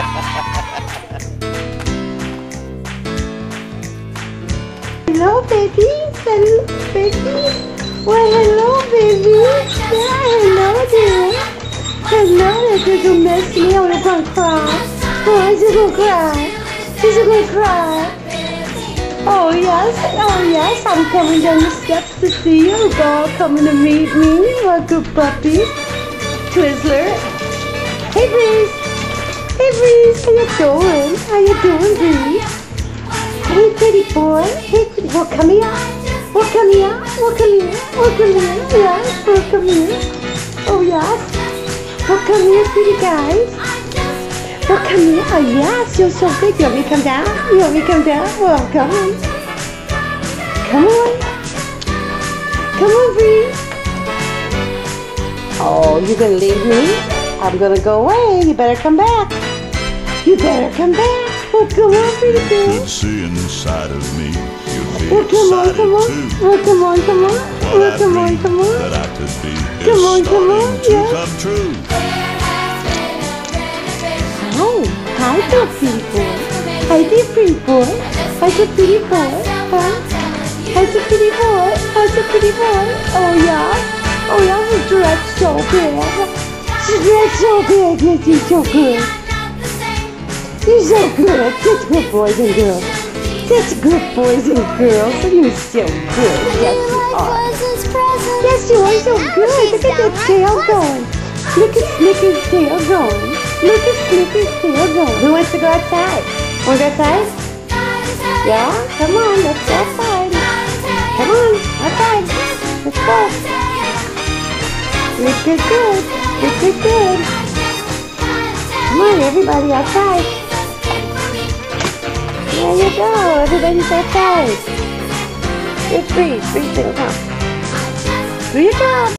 Hello, baby. Hello, baby. Well, hello, baby. Yeah, hello, dear. Hello, that little mess me. I'm gonna cry. Oh, she's gonna cry. She's gonna cry. Oh yes, I'm coming down the steps to see you. All coming to meet me. My good puppy. Twizzler. Hey, Breeze. Hey, Breeze. How you doing? How you doing, Breeze? Hey, pretty boy. Hey, pretty. Well, come here. Well, come here. Well, come here. Well, come here. Yes. Well, come here. Oh, yes. Well, come here, pretty guys. Well, come here. Oh, yes. You're so big. You want me to come down? You want me to come down? Well, come on. Come on. Come on, Bree. Oh, you're going to leave me? I'm going to go away. You better come back. You better come back. Well, come on, pretty girl. You could see inside of me. You'd be well, come on, come on. too. Well, come on, come on. Well, come on, come on. That I could be come on, come on. To Yeah. come true. Hi, there, pretty boy. Hi, there, pretty boy. How's a pretty boy? Huh? How's a pretty boy? How's a pretty boy? Oh, yeah? Oh, yeah, she's dressed so bad. She's dressed so bad. Yes, she's so good. You're so good. Such good boys and girls. Such good boys and girls. You're so good. Yes, you are. Yes, you are so good. Look at that tail going. Look at Snickers' tail going. Look at Snickers' tail going. Who wants to go outside? Want to go outside? Yeah? Come on, let's go outside. Come on, outside. Let's go. Look at good. Look at good. Come on, everybody outside. There you go. Everybody's outside. It's Breeze. Breeze, come. Do your job.